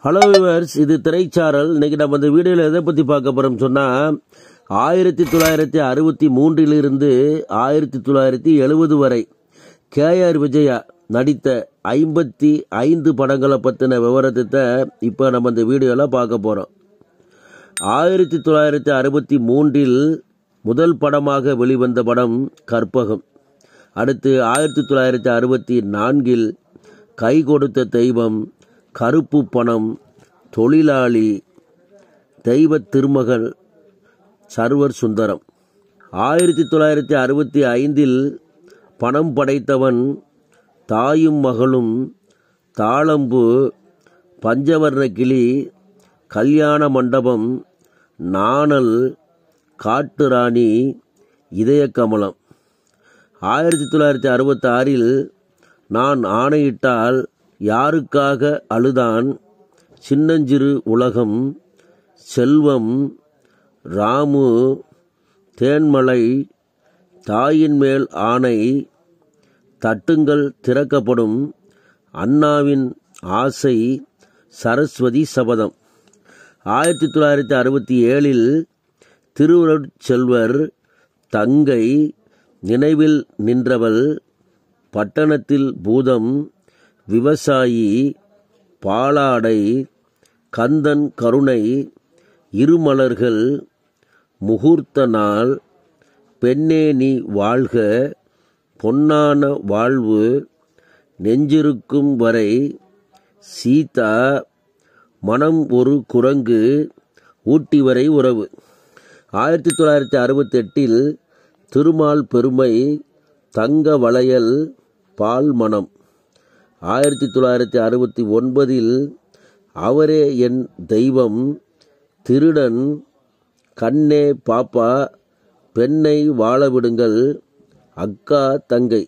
Hello viewers, இது திரைச்சாரல். இன்னைக்கு நம்ம இந்த வீடியோவில் எதை பற்றி பார்க்க போகிறோம் சொன்னால், 1963 1970 வரை KR விஜயா நடித்த 55 படங்களை பற்றின விவரத்தை இப்போ நம்ம இந்த வீடியோவில் பார்க்க போகிறோம். 1963 முதல் படமாக வெளிவந்த படம் கற்பகம். அடுத்து 1964 கை கொடுத்த தெய்வம், கருப்பு பணம், தொழிலாளி, தெய்வ திருமகள், சர்வர் சுந்தரம். 1965 பணம் படைத்தவன், தாயும் மகளும், தாளம்பு, பஞ்சவர்ண கிளி, கல்யாண மண்டபம், நாணல், காட்டுராணி, இதய கமலம். 1966 நான் ஆணையிட்டால் யாருக்காக அழுதான், சின்னஞ்சிறு உலகம், செல்வம், ராமு, தேன்மலை, தாயின் மேல் ஆணை, தட்டுங்கள் திறக்கப்படும், அண்ணாவின் ஆசை, சரஸ்வதி சபதம். 1967 திருவருட்செல்வர், தங்கை, நினைவில் நின்றவள், பட்டணத்தில் பூதம், விவசாயி, பாலாடை, கந்தன் கருணை, இருமலர்கள், முகூர்த்த நாள், பெண்ணே நீ வாழ்க, பொன்னான வாழ்வு, நெஞ்சிருக்கும் வரை, சீதா, மனம் ஒரு குரங்கு, ஊட்டி வரை உறவு. 1968 திருமால் பெருமை, தங்க வளையல், பால் மனம். 1969 அவரே என் தெய்வம், திருடன், கண்ணே பாப்பா, பெண்ணை வாழவிடுங்கள், அக்கா தங்கை.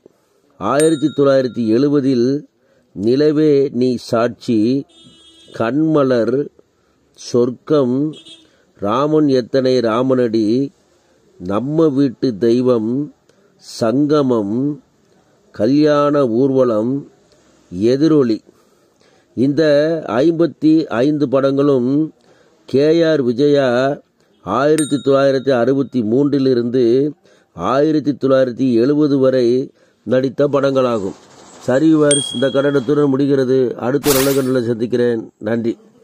1970 நிலவே நீ சாட்சி, கண்மலர், சொர்க்கம், ராமன் எத்தனை ராமனடி, நம்ம வீட்டு தெய்வம், சங்கமம், கல்யாண ஊர்வலம், எதிரொலி. இந்த 55 படங்களும் KR விஜயா 1963 1970 வரை நடித்த படங்களாகும். சரி வியூவர்ஸ், இந்த கன்னடத்துடன் முடிகிறது. அடுத்த நல்ல கன்னடத்தில் சந்திக்கிறேன். நன்றி.